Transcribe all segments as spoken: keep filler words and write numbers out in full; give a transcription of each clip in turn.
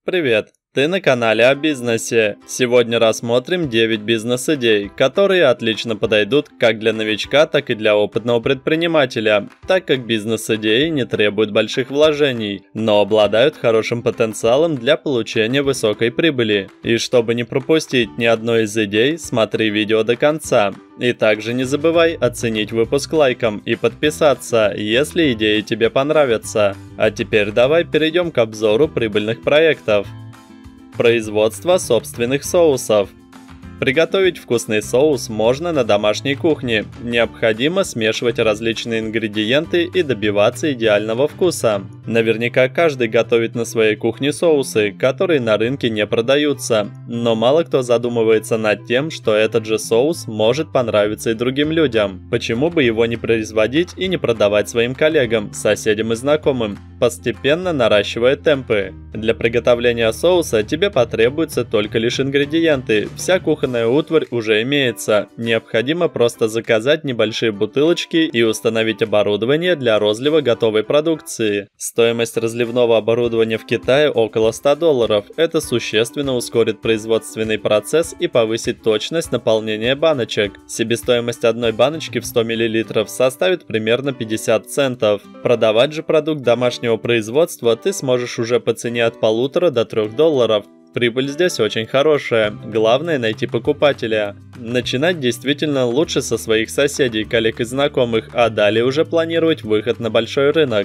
Привет! Ты на канале о бизнесе. Сегодня рассмотрим девять бизнес-идей, которые отлично подойдут как для новичка, так и для опытного предпринимателя, так как бизнес-идеи не требуют больших вложений, но обладают хорошим потенциалом для получения высокой прибыли. И чтобы не пропустить ни одной из идей, смотри видео до конца. И также не забывай оценить выпуск лайком и подписаться, если идеи тебе понравятся. А теперь давай перейдем к обзору прибыльных проектов. Производство собственных соусов. Приготовить вкусный соус можно на домашней кухне. Необходимо смешивать различные ингредиенты и добиваться идеального вкуса. Наверняка каждый готовит на своей кухне соусы, которые на рынке не продаются. Но мало кто задумывается над тем, что этот же соус может понравиться и другим людям. Почему бы его не производить и не продавать своим коллегам, соседям и знакомым, постепенно наращивая темпы? Для приготовления соуса тебе потребуются только лишь ингредиенты. Вся кухонная утварь уже имеется. Необходимо просто заказать небольшие бутылочки и установить оборудование для розлива готовой продукции. Стоимость разливного оборудования в Китае около ста долларов. Это существенно ускорит производственный процесс и повысит точность наполнения баночек. Себестоимость одной баночки в сто миллилитров составит примерно пятьдесят центов. Продавать же продукт домашнего производства ты сможешь уже по цене от полутора до трёх долларов. Прибыль здесь очень хорошая, главное найти покупателя. Начинать действительно лучше со своих соседей, коллег и знакомых, а далее уже планировать выход на большой рынок.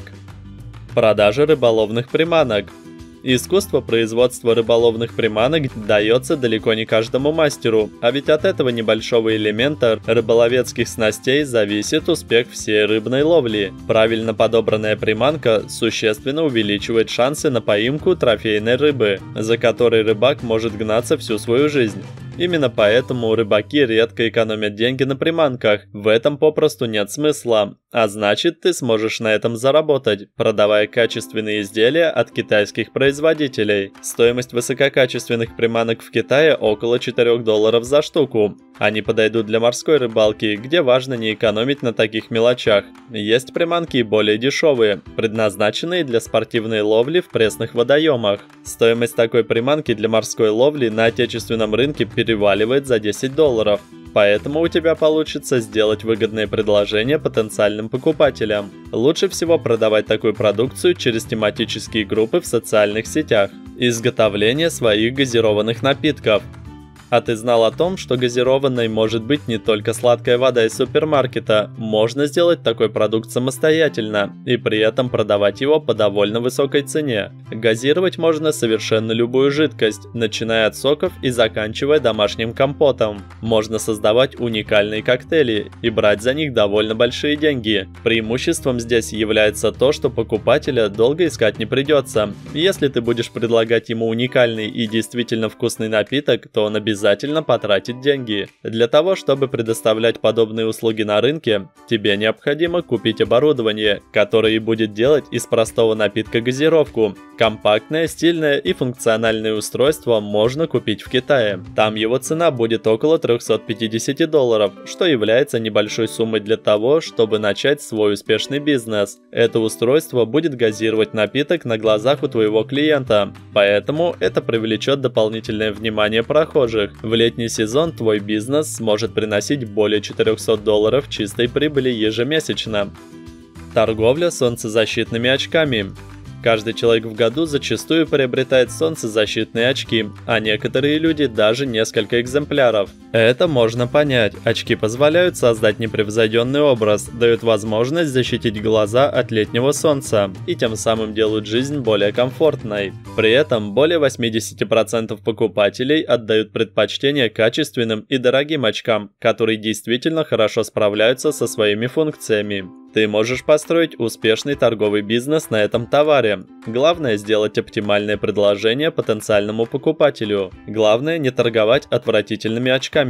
Продажа рыболовных приманок. Искусство производства рыболовных приманок дается далеко не каждому мастеру, а ведь от этого небольшого элемента рыболовецких снастей зависит успех всей рыбной ловли. Правильно подобранная приманка существенно увеличивает шансы на поимку трофейной рыбы, за которой рыбак может гнаться всю свою жизнь. Именно поэтому рыбаки редко экономят деньги на приманках, в этом попросту нет смысла. А значит, ты сможешь на этом заработать, продавая качественные изделия от китайских производителей. Стоимость высококачественных приманок в Китае около четырёх долларов за штуку. Они подойдут для морской рыбалки, где важно не экономить на таких мелочах. Есть приманки и более дешевые, предназначенные для спортивной ловли в пресных водоемах. Стоимость такой приманки для морской ловли на отечественном рынке переваливает за десять долларов. Поэтому у тебя получится сделать выгодное предложение потенциальным покупателям. Лучше всего продавать такую продукцию через тематические группы в социальных сетях. Изготовление своих газированных напитков. А ты знал о том, что газированной может быть не только сладкая вода из супермаркета? Можно сделать такой продукт самостоятельно и при этом продавать его по довольно высокой цене. Газировать можно совершенно любую жидкость, начиная от соков и заканчивая домашним компотом. Можно создавать уникальные коктейли и брать за них довольно большие деньги. Преимуществом здесь является то, что покупателя долго искать не придется. Если ты будешь предлагать ему уникальный и действительно вкусный напиток, то он обязательно Обязательно потратить деньги. Для того, чтобы предоставлять подобные услуги на рынке, тебе необходимо купить оборудование, которое и будет делать из простого напитка газировку. Компактное, стильное и функциональное устройство можно купить в Китае. Там его цена будет около трёхсот пятидесяти долларов, что является небольшой суммой для того, чтобы начать свой успешный бизнес. Это устройство будет газировать напиток на глазах у твоего клиента, поэтому это привлечет дополнительное внимание прохожих. В летний сезон твой бизнес сможет приносить более четырёхсот долларов чистой прибыли ежемесячно. Торговля солнцезащитными очками. Каждый человек в году зачастую приобретает солнцезащитные очки, а некоторые люди даже несколько экземпляров. Это можно понять. Очки позволяют создать непревзойденный образ, дают возможность защитить глаза от летнего солнца и тем самым делают жизнь более комфортной. При этом более восьмидесяти процентов покупателей отдают предпочтение качественным и дорогим очкам, которые действительно хорошо справляются со своими функциями. Ты можешь построить успешный торговый бизнес на этом товаре. Главное сделать оптимальное предложение потенциальному покупателю. Главное не торговать отвратительными очками,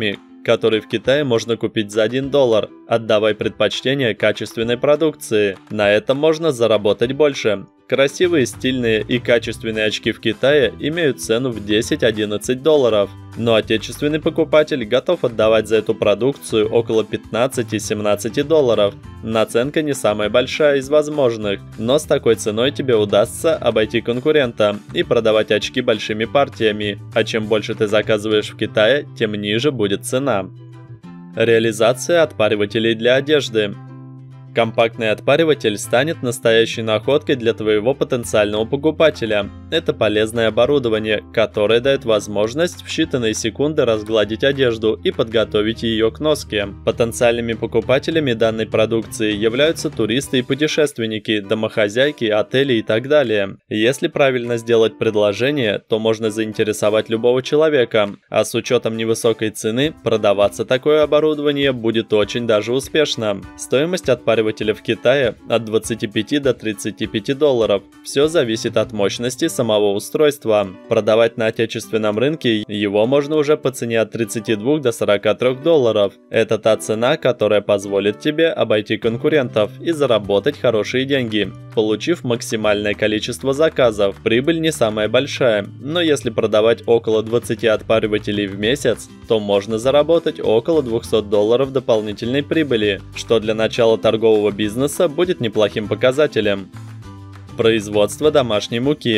который в Китае можно купить за один доллар. Отдавай предпочтение качественной продукции. На этом можно заработать больше. Красивые, стильные и качественные очки в Китае имеют цену в десять-одиннадцать долларов, но отечественный покупатель готов отдавать за эту продукцию около пятнадцати-семнадцати долларов. Наценка не самая большая из возможных, но с такой ценой тебе удастся обойти конкурента и продавать очки большими партиями, а чем больше ты заказываешь в Китае, тем ниже будет цена. Реализация отпаривателей для одежды. Компактный отпариватель станет настоящей находкой для твоего потенциального покупателя. Это полезное оборудование, которое дает возможность в считанные секунды разгладить одежду и подготовить ее к носке. Потенциальными покупателями данной продукции являются туристы и путешественники, домохозяйки, отели и так далее. Если правильно сделать предложение, то можно заинтересовать любого человека, а с учетом невысокой цены продаваться такое оборудование будет очень даже успешно. Стоимость отпаривателя в Китае от двадцати пяти до тридцати пяти долларов. Все зависит от мощности самого устройства. Продавать на отечественном рынке его можно уже по цене от тридцати двух до сорока трёх долларов. Это та цена, которая позволит тебе обойти конкурентов и заработать хорошие деньги, получив максимальное количество заказов. Прибыль не самая большая, но если продавать около двадцати отпаривателей в месяц, то можно заработать около двухсот долларов дополнительной прибыли, что для начала торгового бизнеса будет неплохим показателем. Производство домашней муки.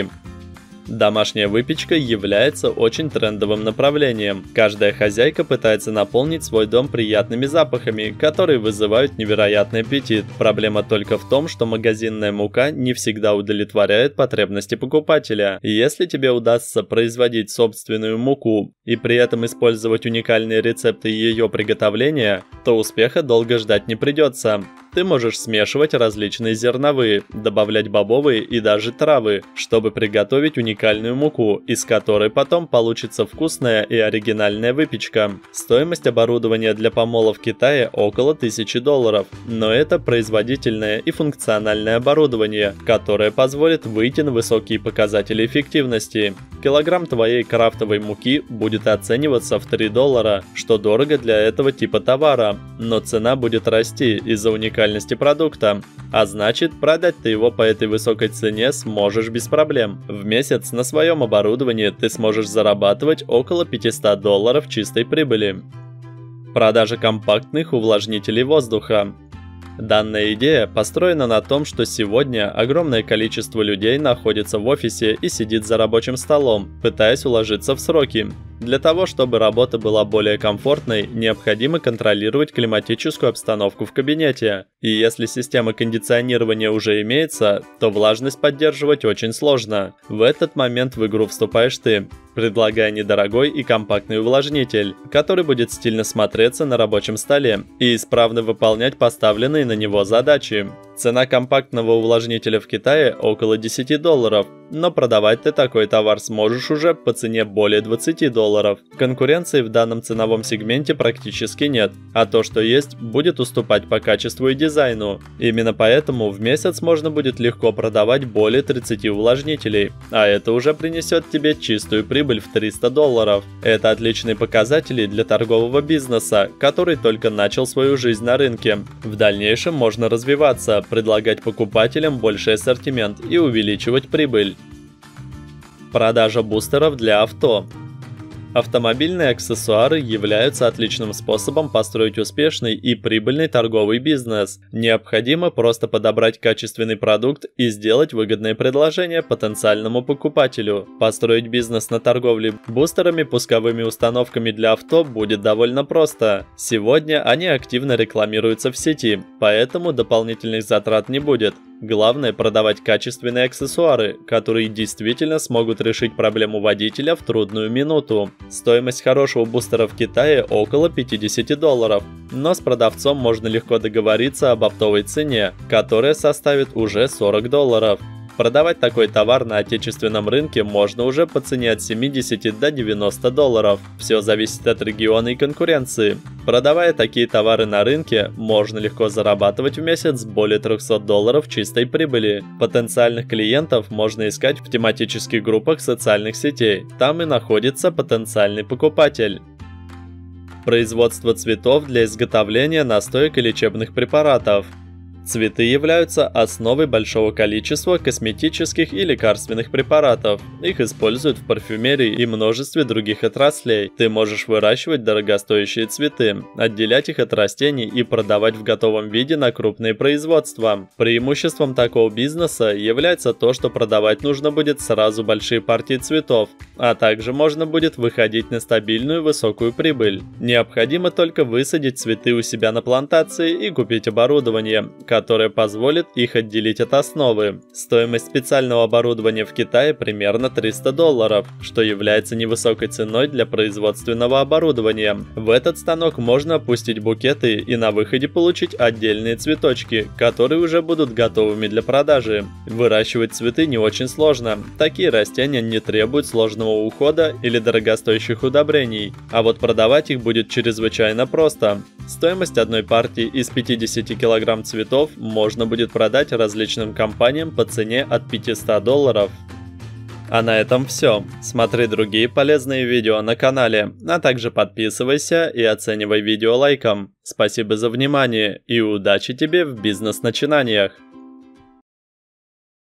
Домашняя выпечка является очень трендовым направлением. Каждая хозяйка пытается наполнить свой дом приятными запахами, которые вызывают невероятный аппетит. Проблема только в том, что магазинная мука не всегда удовлетворяет потребности покупателя. И если тебе удастся производить собственную муку и при этом использовать уникальные рецепты ее приготовления, то успеха долго ждать не придется. Ты можешь смешивать различные зерновые, добавлять бобовые и даже травы, чтобы приготовить уникальную муку, из которой потом получится вкусная и оригинальная выпечка. Стоимость оборудования для помола в Китае около тысячи долларов, но это производительное и функциональное оборудование, которое позволит выйти на высокие показатели эффективности. Килограмм твоей крафтовой муки будет оцениваться в три доллара, что дорого для этого типа товара, но цена будет расти из-за уникальности продукта, а значит, продать ты его по этой высокой цене сможешь без проблем. В месяц на своем оборудовании ты сможешь зарабатывать около пятисот долларов чистой прибыли. Продажа компактных увлажнителей воздуха. Данная идея построена на том, что сегодня огромное количество людей находится в офисе и сидит за рабочим столом, пытаясь уложиться в сроки. Для того, чтобы работа была более комфортной, необходимо контролировать климатическую обстановку в кабинете. И если система кондиционирования уже имеется, то влажность поддерживать очень сложно. В этот момент в игру вступаешь ты, предлагая недорогой и компактный увлажнитель, который будет стильно смотреться на рабочем столе и исправно выполнять поставленные на него задачи. Цена компактного увлажнителя в Китае около десяти долларов, но продавать ты такой товар сможешь уже по цене более двадцати долларов. Конкуренции в данном ценовом сегменте практически нет, а то, что есть, будет уступать по качеству и дизайну. Именно поэтому в месяц можно будет легко продавать более тридцати увлажнителей, а это уже принесет тебе чистую прибыль в триста долларов. Это отличные показатели для торгового бизнеса, который только начал свою жизнь на рынке. В дальнейшем можно развиваться, предлагать покупателям больший ассортимент и увеличивать прибыль. Продажа бустеров для авто. Автомобильные аксессуары являются отличным способом построить успешный и прибыльный торговый бизнес. Необходимо просто подобрать качественный продукт и сделать выгодное предложение потенциальному покупателю. Построить бизнес на торговле бустерами, пусковыми установками для авто будет довольно просто. Сегодня они активно рекламируются в сети, поэтому дополнительных затрат не будет. Главное продавать качественные аксессуары, которые действительно смогут решить проблему водителя в трудную минуту. Стоимость хорошего бустера в Китае около пятидесяти долларов, но с продавцом можно легко договориться об оптовой цене, которая составит уже сорок долларов. Продавать такой товар на отечественном рынке можно уже по цене от семидесяти до девяноста долларов. Все зависит от региона и конкуренции. Продавая такие товары на рынке, можно легко зарабатывать в месяц более трёхсот долларов чистой прибыли. Потенциальных клиентов можно искать в тематических группах социальных сетей. Там и находится потенциальный покупатель. Производство цветов для изготовления настоек и лечебных препаратов. Цветы являются основой большого количества косметических и лекарственных препаратов. Их используют в парфюмерии и множестве других отраслей. Ты можешь выращивать дорогостоящие цветы, отделять их от растений и продавать в готовом виде на крупные производства. Преимуществом такого бизнеса является то, что продавать нужно будет сразу большие партии цветов, а также можно будет выходить на стабильную высокую прибыль. Необходимо только высадить цветы у себя на плантации и купить оборудование, которое позволит их отделить от основы. Стоимость специального оборудования в Китае примерно триста долларов, что является невысокой ценой для производственного оборудования. В этот станок можно опустить букеты и на выходе получить отдельные цветочки, которые уже будут готовыми для продажи. Выращивать цветы не очень сложно. Такие растения не требуют сложного ухода или дорогостоящих удобрений, а вот продавать их будет чрезвычайно просто. Стоимость одной партии из пятидесяти килограмм цветов можно будет продать различным компаниям по цене от пятисот долларов. А на этом все. Смотри другие полезные видео на канале, а также подписывайся и оценивай видео лайком. Спасибо за внимание и удачи тебе в бизнес-начинаниях!